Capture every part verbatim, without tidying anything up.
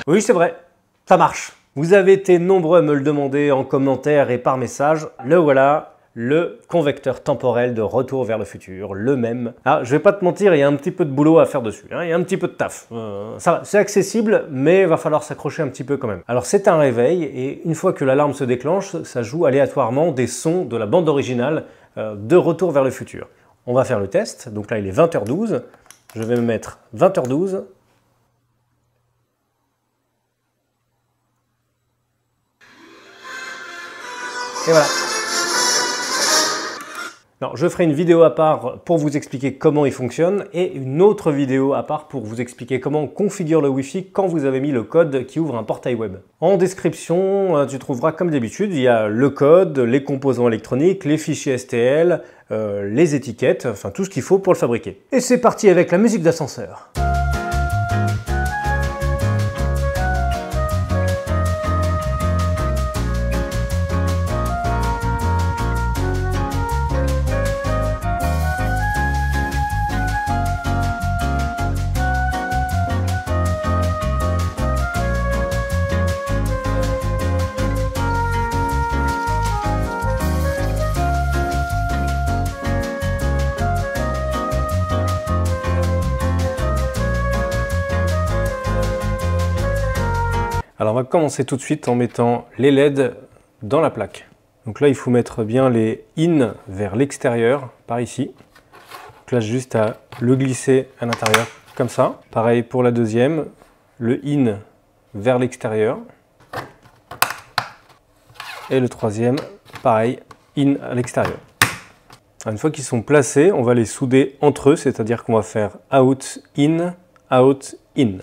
Oui, c'est vrai, ça marche. Vous avez été nombreux à me le demander en commentaire et par message. Le voilà, le convecteur temporel de Retour vers le futur, le même. Ah, je vais pas te mentir, il y a un petit peu de boulot à faire dessus, hein, il y a un petit peu de taf. Euh, ça va, c'est accessible, mais il va falloir s'accrocher un petit peu quand même. Alors c'est un réveil, et une fois que l'alarme se déclenche, ça joue aléatoirement des sons de la bande originale euh, de Retour vers le futur. On va faire le test, donc là il est vingt heures douze, je vais me mettre vingt heures douze. Et voilà. Alors, je ferai une vidéo à part pour vous expliquer comment il fonctionne et une autre vidéo à part pour vous expliquer comment on configure le Wi-Fi quand vous avez mis le code qui ouvre un portail web. En description, tu trouveras comme d'habitude, il y a le code, les composants électroniques, les fichiers S T L, euh, les étiquettes, enfin tout ce qu'il faut pour le fabriquer. Et c'est parti avec la musique d'ascenseur. Alors on va commencer tout de suite en mettant les L E D dans la plaque. Donc là il faut mettre bien les in vers l'extérieur, par ici. Donc là juste à le glisser à l'intérieur comme ça. Pareil pour la deuxième, le in vers l'extérieur. Et le troisième, pareil, in à l'extérieur. Une fois qu'ils sont placés, on va les souder entre eux, c'est-à-dire qu'on va faire out, in, out, in.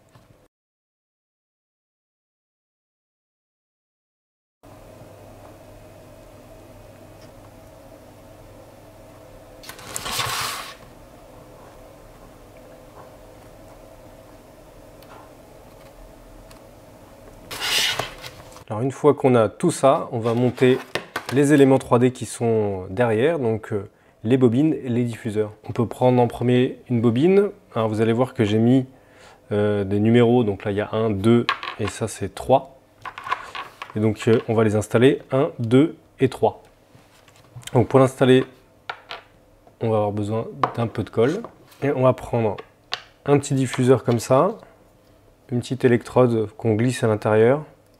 Alors une fois qu'on a tout ça, on va monter les éléments trois D qui sont derrière, donc euh, les bobines et les diffuseurs. On peut prendre en premier une bobine. Alors vous allez voir que j'ai mis euh, des numéros, donc là il y a un, deux et ça c'est trois. Et donc euh, on va les installer un, deux et trois. Donc pour l'installer, on va avoir besoin d'un peu de colle. Et on va prendre un petit diffuseur comme ça, une petite électrode qu'on glisse à l'intérieur.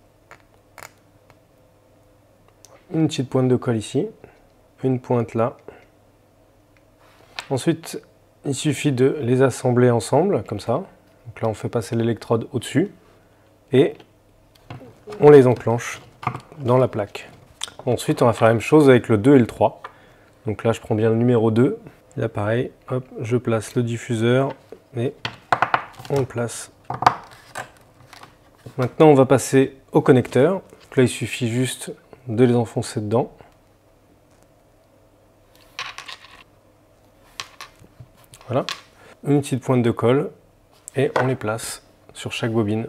Une petite pointe de colle ici, une pointe là. Ensuite, il suffit de les assembler ensemble, comme ça. Donc là, on fait passer l'électrode au-dessus et on les enclenche dans la plaque. Ensuite, on va faire la même chose avec le deux et le trois. Donc là, je prends bien le numéro deux. Là, pareil, hop, je place le diffuseur et on le place. Maintenant, on va passer au connecteur. Donc là, il suffit juste de les enfoncer dedans. Voilà. Une petite pointe de colle et on les place sur chaque bobine.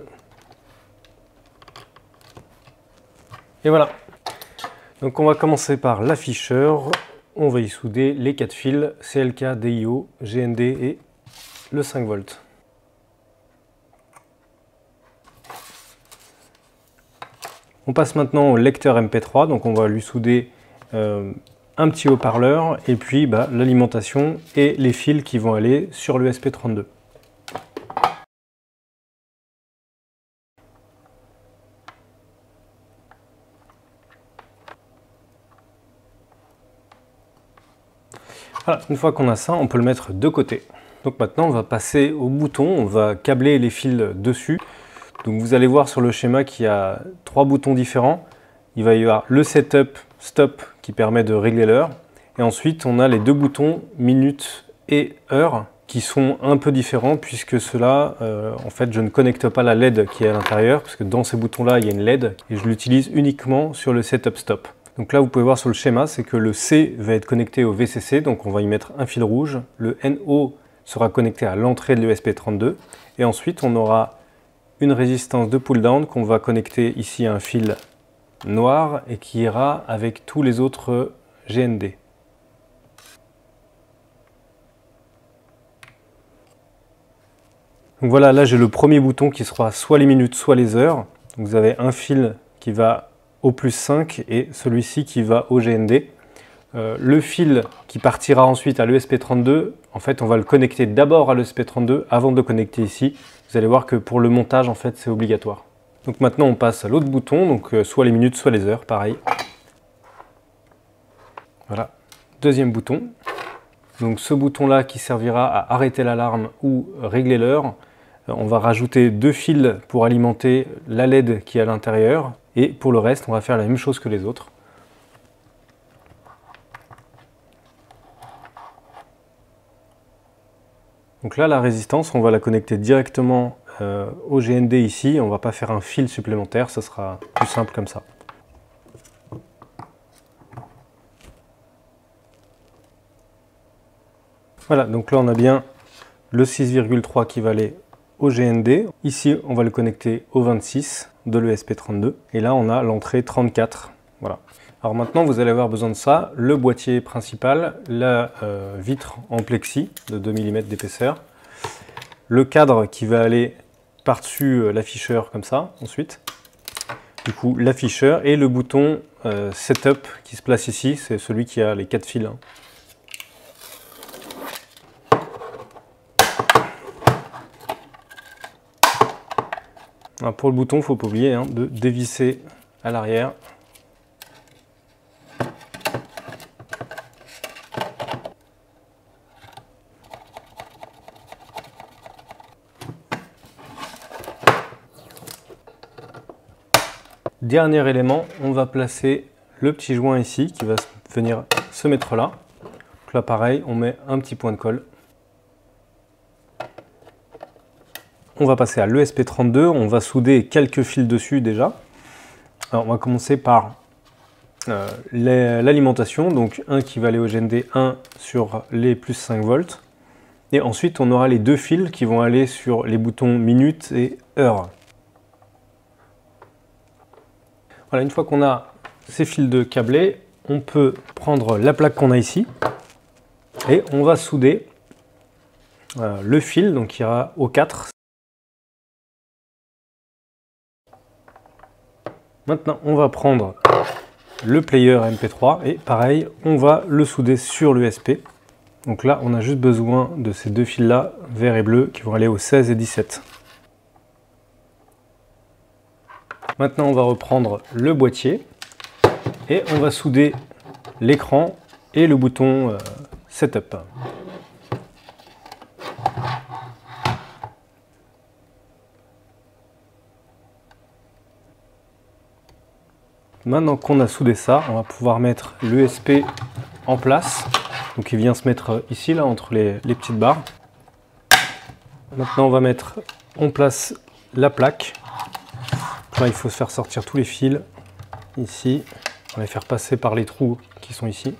Et voilà. Donc on va commencer par l'afficheur. On va y souder les quatre fils C L K, D I O, G N D et le cinq volts. On passe maintenant au lecteur M P trois, donc on va lui souder euh, un petit haut-parleur et puis bah, l'alimentation et les fils qui vont aller sur le S P trente-deux. Voilà, une fois qu'on a ça, on peut le mettre de côté. Donc maintenant on va passer au bouton, on va câbler les fils dessus. Donc vous allez voir sur le schéma qu'il y a trois boutons différents. Il va y avoir le setup stop qui permet de régler l'heure. Et ensuite on a les deux boutons minute et heure qui sont un peu différents puisque ceux-là, euh, en fait je ne connecte pas la L E D qui est à l'intérieur parce que dans ces boutons-là il y a une L E D et je l'utilise uniquement sur le setup stop. Donc là vous pouvez voir sur le schéma, c'est que le C va être connecté au V C C, donc on va y mettre un fil rouge. Le N O sera connecté à l'entrée de l'E S P trente-deux et ensuite on aura une résistance de pull-down qu'on va connecter ici à un fil noir et qui ira avec tous les autres G N D. Donc voilà, là j'ai le premier bouton qui sera soit les minutes, soit les heures. Donc vous avez un fil qui va au plus cinq et celui-ci qui va au G N D. Euh, le fil qui partira ensuite à l'E S P trente-deux, en fait on va le connecter d'abord à l'E S P trente-deux avant de le connecter ici. Vous allez voir que pour le montage en fait c'est obligatoire. Donc maintenant on passe à l'autre bouton, donc euh, soit les minutes soit les heures, pareil. Voilà, deuxième bouton. Donc ce bouton là qui servira à arrêter l'alarme ou régler l'heure. Euh, on va rajouter deux fils pour alimenter la L E D qui est à l'intérieur. Et pour le reste on va faire la même chose que les autres. Donc là, la résistance, on va la connecter directement euh, au G N D ici. On ne va pas faire un fil supplémentaire, ça sera plus simple comme ça. Voilà, donc là on a bien le six virgule trois qui va aller au G N D. Ici, on va le connecter au vingt-six de l'E S P trente-deux. Et là, on a l'entrée trente-quatre. Voilà. Alors maintenant, vous allez avoir besoin de ça, le boîtier principal, la euh, vitre en plexi de deux millimètres d'épaisseur, le cadre qui va aller par-dessus euh, l'afficheur comme ça, ensuite, du coup l'afficheur et le bouton euh, Setup qui se place ici, c'est celui qui a les quatre fils. Hein. Alors pour le bouton, il ne faut pas oublier hein, de dévisser à l'arrière. Dernier élément, on va placer le petit joint ici qui va venir se mettre là. Donc là pareil, on met un petit point de colle. On va passer à l'E S P trente-deux, on va souder quelques fils dessus déjà. Alors on va commencer par euh, l'alimentation, donc un qui va aller au G N D, un sur les plus cinq volts. Et ensuite on aura les deux fils qui vont aller sur les boutons minutes et heures. Voilà, une fois qu'on a ces fils de câblés, on peut prendre la plaque qu'on a ici et on va souder euh, le fil donc qui ira au quatre. Maintenant, on va prendre le player M P trois et pareil, on va le souder sur l'U S P. Donc là, on a juste besoin de ces deux fils là, vert et bleu, qui vont aller au seize et dix-sept. Maintenant, on va reprendre le boîtier et on va souder l'écran et le bouton euh, Setup. Maintenant qu'on a soudé ça, on va pouvoir mettre l'U S P en place. Donc il vient se mettre ici, là, entre les, les petites barres. Maintenant, on va mettre en place la plaque. Là, il faut se faire sortir tous les fils ici. On va les faire passer par les trous qui sont ici.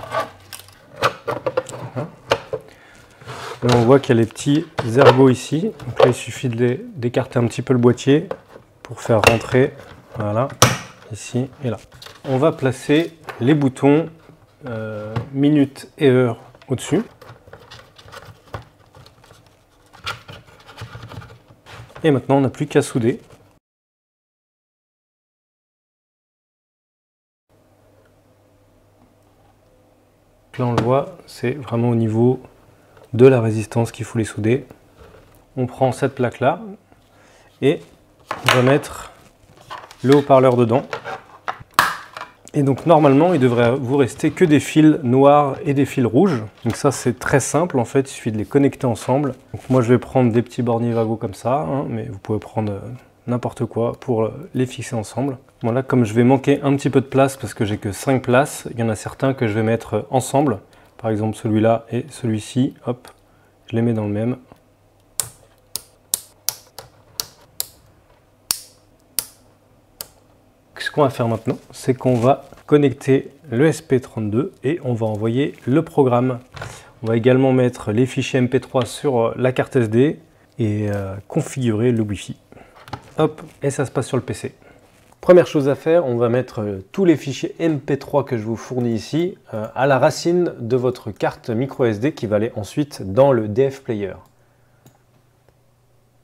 Voilà. Là, on voit qu'il y a les petits ergots ici. Donc là, il suffit d'écarter un petit peu le boîtier pour faire rentrer. Voilà, ici et là. On va placer les boutons euh, minutes et heures au-dessus. Et maintenant, on n'a plus qu'à souder. Là on le voit, c'est vraiment au niveau de la résistance qu'il faut les souder. On prend cette plaque là et on va mettre le haut-parleur dedans. Et donc normalement il devrait vous rester que des fils noirs et des fils rouges. Donc ça c'est très simple en fait, il suffit de les connecter ensemble. Donc moi je vais prendre des petits borniers Vago comme ça, hein, mais vous pouvez prendre n'importe quoi pour les fixer ensemble. Bon là, comme je vais manquer un petit peu de place parce que j'ai que cinq places, il y en a certains que je vais mettre ensemble. Par exemple celui-là et celui-ci, hop, je les mets dans le même. Ce qu'on va faire maintenant, c'est qu'on va connecter le S P trente-deux et on va envoyer le programme. On va également mettre les fichiers M P trois sur la carte S D et euh, configurer le Wi-Fi. Hop, et ça se passe sur le P C. Première chose à faire, on va mettre tous les fichiers M P trois que je vous fournis ici euh, à la racine de votre carte micro S D qui va aller ensuite dans le D F Player.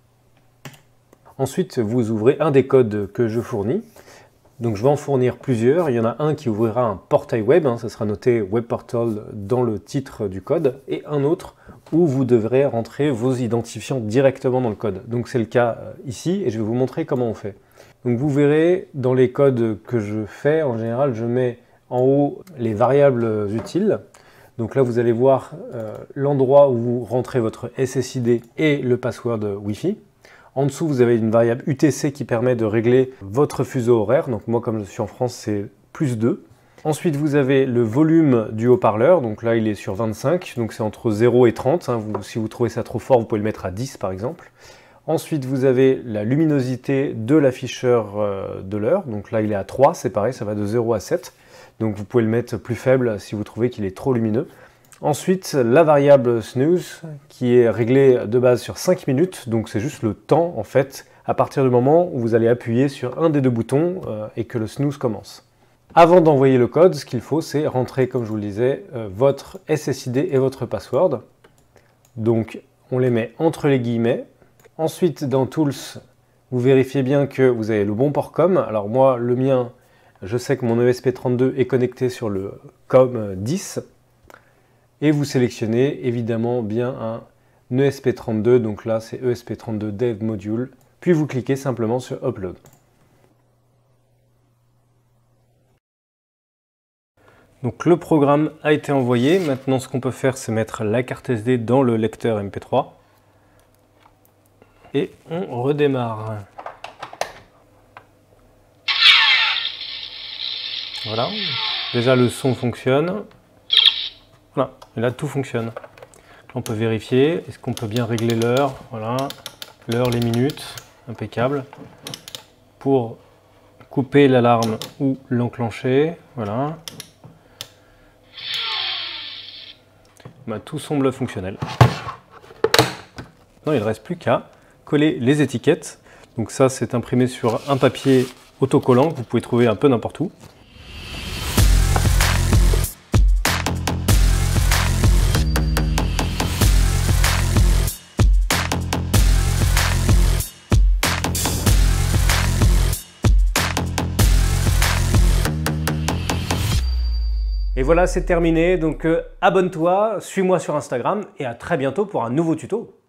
Ensuite, vous ouvrez un des codes que je fournis. Donc je vais en fournir plusieurs. Il y en a un qui ouvrira un portail web, hein, ça sera noté Web Portal dans le titre du code, et un autre où vous devrez rentrer vos identifiants directement dans le code. Donc c'est le cas ici, et je vais vous montrer comment on fait. Donc vous verrez, dans les codes que je fais, en général, je mets en haut les variables utiles. Donc là, vous allez voir euh, l'endroit où vous rentrez votre S S I D et le password Wi-Fi. En dessous, vous avez une variable U T C qui permet de régler votre fuseau horaire. Donc moi, comme je suis en France, c'est plus deux. Ensuite, vous avez le volume du haut-parleur. Donc là, il est sur vingt-cinq. Donc c'est entre zéro et trente. Hein. Vous, si vous trouvez ça trop fort, vous pouvez le mettre à dix par exemple. Ensuite, vous avez la luminosité de l'afficheur euh, de l'heure. Donc là, il est à trois. C'est pareil, ça va de zéro à sept. Donc vous pouvez le mettre plus faible si vous trouvez qu'il est trop lumineux. Ensuite, la variable snooze qui est réglée de base sur cinq minutes. Donc c'est juste le temps en fait à partir du moment où vous allez appuyer sur un des deux boutons euh, et que le snooze commence. Avant d'envoyer le code, ce qu'il faut c'est rentrer, comme je vous le disais, euh, votre S S I D et votre password. Donc on les met entre les guillemets. Ensuite dans Tools, vous vérifiez bien que vous avez le bon port com. Alors moi le mien, je sais que mon E S P trente-deux est connecté sur le com dix. Et vous sélectionnez évidemment bien un E S P trente-deux, donc là c'est E S P trente-deux Dev Module, puis vous cliquez simplement sur Upload. Donc le programme a été envoyé, maintenant ce qu'on peut faire c'est mettre la carte S D dans le lecteur M P trois. Et on redémarre. Voilà, déjà le son fonctionne. Voilà, et là tout fonctionne. On peut vérifier, est-ce qu'on peut bien régler l'heure? Voilà, l'heure, les minutes, impeccable. Pour couper l'alarme ou l'enclencher, voilà. Bah, tout semble fonctionnel. Non, il ne reste plus qu'à coller les étiquettes. Donc ça, c'est imprimé sur un papier autocollant que vous pouvez trouver un peu n'importe où. Et voilà, c'est terminé, donc euh, abonne-toi, suis-moi sur Instagram et à très bientôt pour un nouveau tuto.